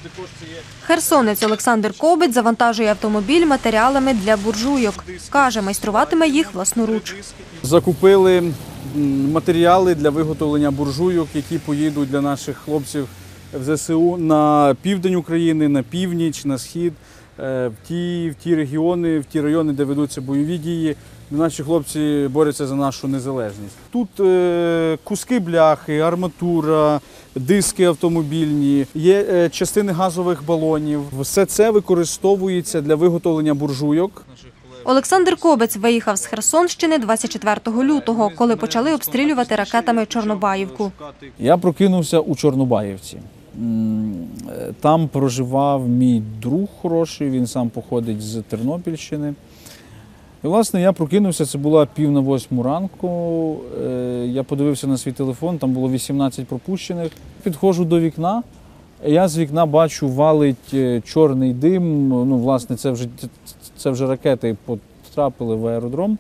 Херсонець Олександр Кобець завантажує автомобіль матеріалами для буржуйок. Каже, майструватиме їх власноруч. Закупили матеріали для виготовлення буржуйок, які поїдуть для наших хлопців в ЗСУ на південь України, на північ, на схід, в ті райони, де ведуться бойові дії. Наші хлопці борються за нашу незалежність. Тут куски бляхи, арматура, диски автомобільні, є частини газових балонів. Все це використовується для виготовлення буржуйок. Олександр Кобець виїхав з Херсонщини 24 лютого, коли почали обстрілювати ракетами Чорнобаївку. Я прокинувся у Чорнобаївці. Там проживав мій друг хороший, він сам походить з Тернопільщини. І, власне, я прокинувся, це була 7:30 ранку, я подивився на свій телефон, там було 18 пропущених. Підходжу до вікна, я з вікна бачу, валить чорний дим, ну, власне, це вже ракети потрапили в аеродром,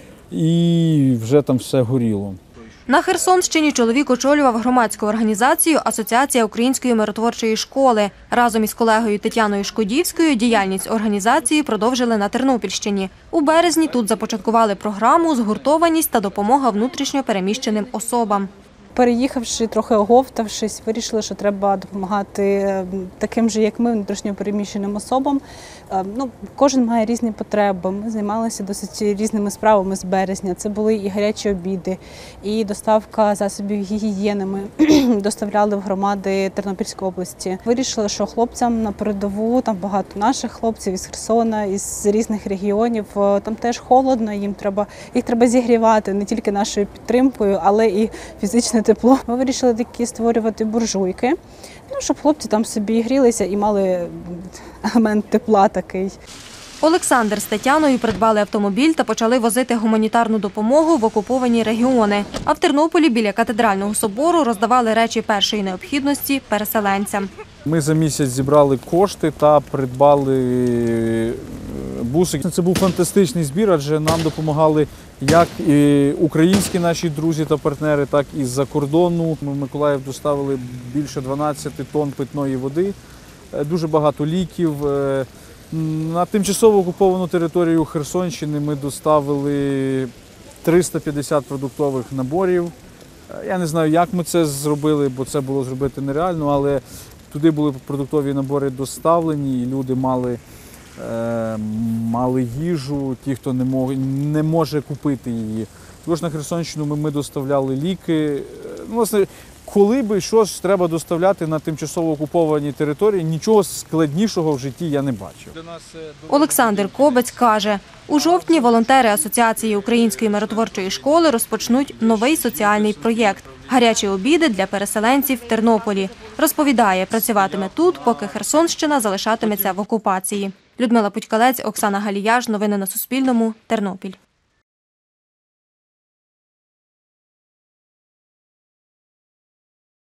і вже там все горіло. На Херсонщині чоловік очолював громадську організацію «Асоціація української миротворчої школи». Разом із колегою Тетяною Шкодівською діяльність організації продовжили на Тернопільщині. У березні тут започаткували програму «Згуртованість та допомога внутрішньо переміщеним особам». Переїхавши, трохи оговтавшись, вирішили, що треба допомагати таким же, як ми, внутрішньо переміщеним особам. Кожен має різні потреби. Ми займалися досить різними справами з березня. Це були і гарячі обіди, і доставка засобів гігієни. Ми доставляли в громади Тернопільської області. Вирішили, що хлопцям на передову, там багато наших хлопців із Херсона, із різних регіонів, там теж холодно, їх треба зігрівати не тільки нашою підтримкою, але і фізичне тепло. Ми вирішили такі створювати буржуйки, щоб хлопці там собі грілися і мали елемент тепла такий. Олександр з Тетяною придбали автомобіль та почали возити гуманітарну допомогу в окуповані регіони. А в Тернополі біля Катедрального собору роздавали речі першої необхідності переселенцям. Ми за місяць зібрали кошти та придбали буси. Це був фантастичний збір, адже нам допомагали як і українські наші друзі та партнери, так і з-за кордону. Ми в Миколаїв доставили більше 12 тонн питної води, дуже багато ліків. На тимчасово окуповану територію Херсонщини ми доставили 350 продуктових наборів. Я не знаю, як ми це зробили, бо це було зробити нереально, але туди були продуктові набори доставлені, і люди мали їжу, ті, хто не може купити її. Також на Херсонщину ми доставляли ліки. Власне, коли би щось треба доставляти на тимчасово окупованій території, нічого складнішого в житті я не бачив. Олександр Кобець каже, у жовтні волонтери Асоціації української миротворчої школи розпочнуть новий соціальний проєкт – гарячі обіди для переселенців в Тернополі. Розповідає, працюватиме тут, поки Херсонщина залишатиметься в окупації. Людмила Путькалець, Оксана Галіяш. Новини на Суспільному. Тернопіль.